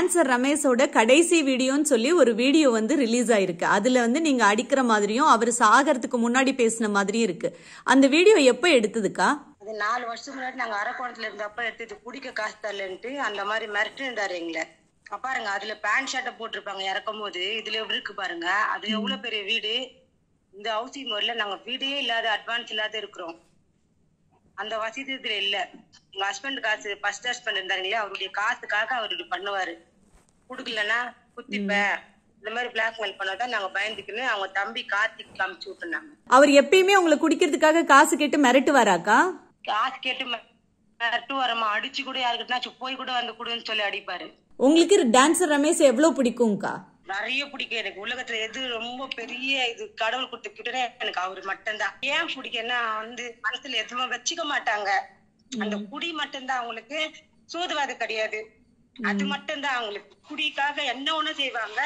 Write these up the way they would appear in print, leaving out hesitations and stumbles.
Dancer ரமேஷோட கடைசி வீடியோன்னு சொல்லி ஒரு வீடியோ வந்து ரிலீஸ் ஆயிருக்கு. அதுல வந்து நீங்க அடிக்கிற மாதிரியும் அவர் சாகறதுக்கு முன்னாடி பேசின மாதிரியும் இருக்கு. அந்த வீடியோ எப்ப எடுத்ததுக்கா? அது 4 வருஷம் முன்னாடி நாங்க அரக்கோணத்துல இருந்தப்ப எடுத்தது. குடிக்க காசு தரலன்ட்டு அந்த மாதிரி மிரட்டு இருந்தாரு எங்களை. பாருங்க, அதுல பேண்ட் ஷர்ட்டை போட்டிருப்பாங்க இறக்கும் போது. இதுல எப்படி இருக்கு பாருங்க. அது எவ்வளவு பெரிய வீடு. இந்த ஹவுசிங் போர்டுல நாங்க வீடே இல்லாத அட்வான்ஸ் இல்லாத இருக்கிறோம். அந்த வசதி இதுல இல்ல. உங்க ஹஸ்பண்ட் காசு, ஃபர்ஸ்ட் ஹஸ்பண்ட் இருந்தாருங்களே, அவருடைய காசுக்காக அவர் இப்படி பண்ணுவாரு. குடுக்கலன்னா குத்திப்ப இந்த மாதிரி பிளாக்மெயில் பண்ணாதான் நாங்க பயந்துக்குன்னு அவங்க தம்பி கார்த்திக் காமிச்சு விட்டுனாங்க. அவர் எப்பயுமே உங்களை குடிக்கிறதுக்காக காசு கேட்டு மிரட்டு வராக்கா? காசு கேட்டு மிரட்டு வரமா, அடிச்சு கூட யாருக்கிட்டா போய் கூட வந்து கொடுன்னு சொல்லி அடிப்பாரு. உங்களுக்கு டான்சர் ரமேஷ் எவ்வளவு பிடிக்கும்க்கா? நிறைய பிடிக்கும் எனக்கு. உலகத்துல எது ரொம்ப பெரிய இது கடவுள் கொடுத்துக்கிட்டே எனக்கு அவரு மட்டும்தான். ஏன் பிடிக்கும்னா வந்து மனசுல எதுவுமே வச்சுக்க மாட்டாங்க. அந்த குடி மட்டும்தான் அவங்களுக்கு. சூதுவாது கிடையாது. அது மட்டும்தான் அவங்களுக்கு. குடிக்காக என்ன ஒண்ணு செய்வாங்க.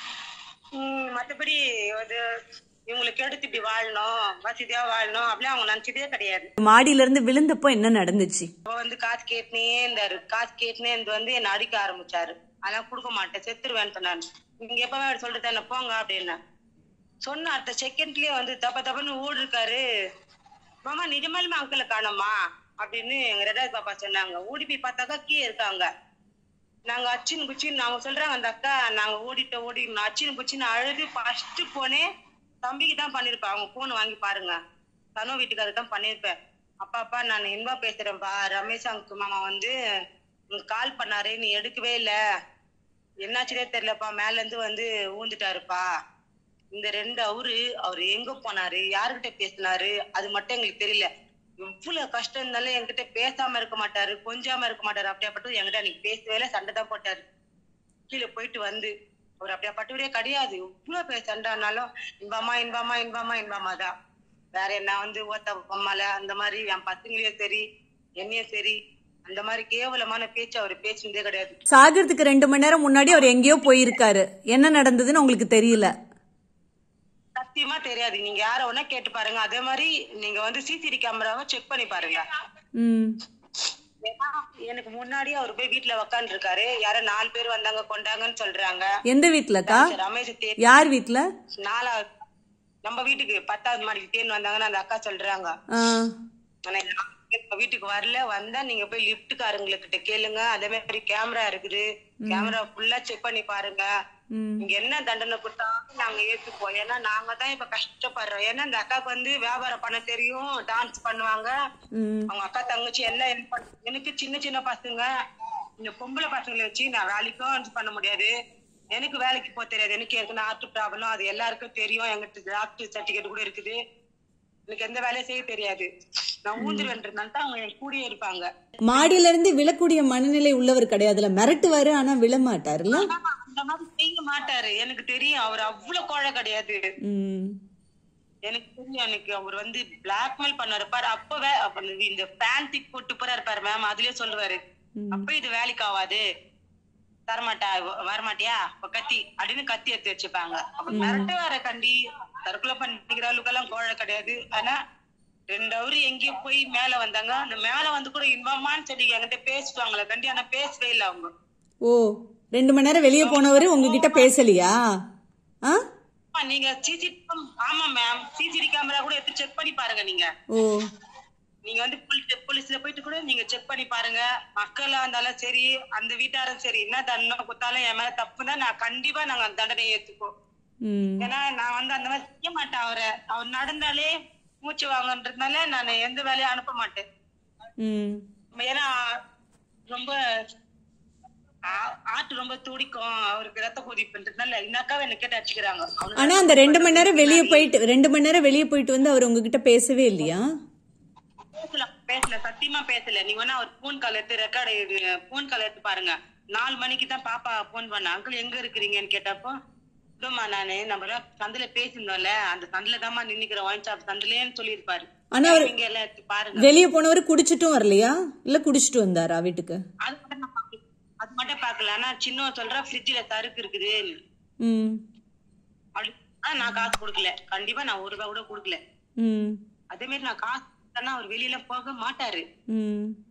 மத்தபடி அது இவங்களுக்கு எடுத்து இப்படி வாழணும், வசதியா வாழணும் அப்படின்னு அவங்க நினைச்சதே கிடையாது. மாடியில இருந்து விழுந்தப்போ என்ன நடந்துச்சு? வந்து காசு கேட்டுனே இருந்தாரு. காசு கேட்டுனே இருந்து வந்து என்ன அடிக்க ஆரம்பிச்சாரு. அதெல்லாம் கொடுக்க மாட்டேன், செத்துருவேன் சொன்னாரு. நீங்க எப்பவே சொல்லிட்டு என்ன போங்க அப்படின்னா சொன்ன அடுத்த செகண்ட்லயே வந்து தப்ப தப்பன்னு ஓடி இருக்காரு. மாமா நிஜமாலுமே அங்கிள காணோமா அப்படின்னு எங்க ரெடாவது பாப்பா சொன்னாங்க. ஓடி போய் பார்த்தாக்கா கீழே இருக்காங்க. நாங்க அச்சின்னு குச்சின்னு அவங்க சொல்றாங்க அந்த அக்கா, நாங்க ஓடி அச்சின்னு குச்சின்னு அழுது ஃபர்ஸ்ட் போனே தம்பிக்கு தான் பண்ணிருப்பேன். அவங்க போன் வாங்கி பாருங்க, தனோ வீட்டுக்காரருக்கு தான் பண்ணிருப்பேன். அப்பா நான் இன்பா பேசுறேன்ப்பா, ரமேஷ் அங்கு மாமா வந்து கால் பண்ணாரு, நீ எடுக்கவே இல்ல, என்னாச்சுனே தெரியலப்பா, மேல இருந்து வந்து ஊந்துட்டாருப்பா. இந்த 2 அவரு எங்க போனாரு, யாருகிட்ட பேசினாரு அது மட்டும் எங்களுக்கு தெரியல. எவ்வளவு கஷ்டம் இருந்தாலும் என்கிட்ட பேசாம இருக்க மாட்டாரு, கொஞ்சாம இருக்க மாட்டாரு. அப்படியாப்பட்டு என்கிட்ட அன்னைக்கு பேசவே இல்லை, சண்டை தான் போட்டாரு. கீழே போயிட்டு வந்து அவர் அப்படியாப்பட்டவரே கிடையாது. எவ்வளவு சண்டைனாலும் இன்பமா தான். வேற என்ன வந்து ஓத்த அம்மால அந்த மாதிரி என் பசங்களையும் சரி என்னையும் சரி அந்த மாதிரி கேவலமான பேச்சு அவர் பேசுனதே கிடையாது. சாகிறதுக்கு 2 மணி நேரம் முன்னாடி அவர் எங்கேயோ போயிருக்காரு. என்ன நடந்ததுன்னு உங்களுக்கு தெரியல? சத்தியமா தெரியாது. நீங்க யார ஒண்ணா கேட்டு பாருங்க. அதே மாதிரி நீங்க வந்து சிசிடி கேமராவை செக் பண்ணி பாருங்க. எனக்கு முன்னாடி அவர் போய் வீட்டுல உக்காந்து இருக்காரு. யாரோ 4 பேர் வந்தாங்க கொண்டாங்கன்னு சொல்றாங்க. எந்த வீட்டுலக்கா? ரமேஷ் யார் வீட்டுல? 4வது நம்ம வீட்டுக்கு 10வது மாடிக்கு தேன் வந்தாங்கன்னு அந்த அக்கா சொல்றாங்க. வீட்டுக்கு வரல, வந்தா நீங்க போய் லிப்ட்காரங்ககிட்ட கேளுங்க. அதே மாதிரி கேமரா இருக்குது, கேமரா ஃபுல்லா செக் பண்ணி பாருங்க. நீங்க என்ன தண்டனை கொடுத்தாலும் நாங்க ஏத்துப்போம். ஏன்னா நாங்க தான் இப்ப கஷ்டப்படுறோம். ஏன்னா இந்த அக்காவுக்கு வந்து வியாபாரம் பண்ண தெரியும், டான்ஸ் பண்ணுவாங்க. அவங்க அக்கா தங்கச்சி எல்லாம் எனக்கு சின்ன பசங்க. இந்த பொம்பளை பசங்களை வச்சு நான் வேலைக்கும் பண்ண முடியாது. எனக்கு வேலைக்கு போக தெரியாது. எனக்கு ஏற்கனவே ஹார்ட் ப்ராப்ளம், அது எல்லாருக்கும் தெரியும். எங்கிட்ட டாக்டர் சர்டிபிகேட் கூட இருக்குது. எனக்கு எந்த வேலையும் செய்ய தெரியாது. நான் ஊந்துருவேன்றதுனால தான் அவங்க என் கூடயே இருப்பாங்க. மாடியில இருந்து விழக்கூடிய மனநிலை உள்ளவர் கிடையாதுல, மிரட்டுவாரு ஆனா விழ மாட்டாருல்ல. அந்த மாதிரி செய்ய மாட்டாரு. எனக்கு தெரியும் அவர் அவ்வளவு கோழை கிடையாது. எனக்கு தெரியும். எனக்கு அவர் வந்து பிளாக்மெயில் பண்ணாரு பாரு. அப்பவே இந்த ஃபேன்சி போட்டு போறாரு பாரு மேம், அதுலயே சொல்லுவாரு, அப்ப இது வேலைக்கு ஆகாது, தரமாட்டா, வரமாட்டியா கத்தி அப்படின்னு கத்தி எடுத்து வச்சுப்பாங்க. அப்ப மிரட்டு வர கண்டி தற்கொலை பண்ணிக்கிற அளவுக்கு எல்லாம் கோழை கிடையாது. ஆனா 2 அவரு எங்கேயோ போய் மேல வந்தாங்க. அந்த மேல வந்து கூட இன்பமான்னு சொல்லி என்கிட்ட பேசுவாங்களே கண்டி, ஆனா பேசவே இல்லை அவங்க. ஓ, 2 மணி நேரம் வெளியே போனவரு உங்ககிட்ட பேசலையா? நீங்க ஆமா மேம், சிசிடி கேமரா கூட எடுத்து செக் பண்ணி பாருங்க. நீங்க வந்து போலீஸ்ல போயிட்டு கூட நீங்க செக் பண்ணி பாருங்க. மக்களா இருந்தாலும் சரி, அந்த வீட்டாரும் சரி, என்ன தண்டனை கொடுத்தாலும் என் மேல தப்புன்னா நான் கண்டிப்பா நாங்க அந்த தண்டனையை ஏத்துப்போம். ஏன்னா நான் வந்து அந்த மாதிரி செய்ய மாட்டேன். அவர் நடந்தாலே மூச்சு வாங்கன்றதுனால நான் எந்த வேலையும் அனுப்ப மாட்டேன். ஏன்னா ரொம்ப ஆட்டு ரொம்ப துடிக்கும், அவருக்கு ரத்த கொதிப்புன்றதுனால இன்னக்காவே என்ன கேட்டு அடிச்சுக்கிறாங்க. ஆனா அந்த 2 மணி நேரம் வெளியே போயிட்டு வந்து அவர் உங்ககிட்ட பேசவே இல்லையா? பேசல, சத்தியமா பேசல. நீங்க வேணா அவர் போன் கால் எடுத்து பாருங்க. 4 மணிக்கு தான் பாப்பா போன் பண்ண, அங்கிள் எங்க இருக்கிறீங்கன்னு கேட்டப்போ, இதோமா நானு நம்ம சந்தில பேசிருந்தோம்ல, அந்த சந்தில தாமா நின்னுக்கிற ஒயின் ஷாப் சந்திலேன்னு சொல்லிருப்பாரு. ஆனா நீங்க எல்லாம் பாருங்க. வெளியே போனவரு குடிச்சிட்டும் வரலையா, இல்ல குடிச்சிட்டு வந்தாரா வீட்டுக்கு? அது மட்டும் பாக்கல. ஆனா சின்ன சொல்ற ஃப்ரிட்ஜ்ல சருக்கு இருக்குது, நான் காசு கொடுக்கல. கண்டிப்பா நான் 1 ரூபாய் கூட கொடுக்கல. அதே மாதிரி நான் காசு அவர் வெளியில போக மாட்டாரு.